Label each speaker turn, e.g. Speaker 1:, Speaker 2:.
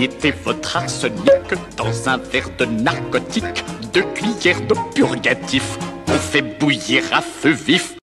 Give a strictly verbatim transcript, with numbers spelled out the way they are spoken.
Speaker 1: mettez votre arsenic dans un verre de narcotique, deux cuillères de purgatif. On fait bouillir à feu vif.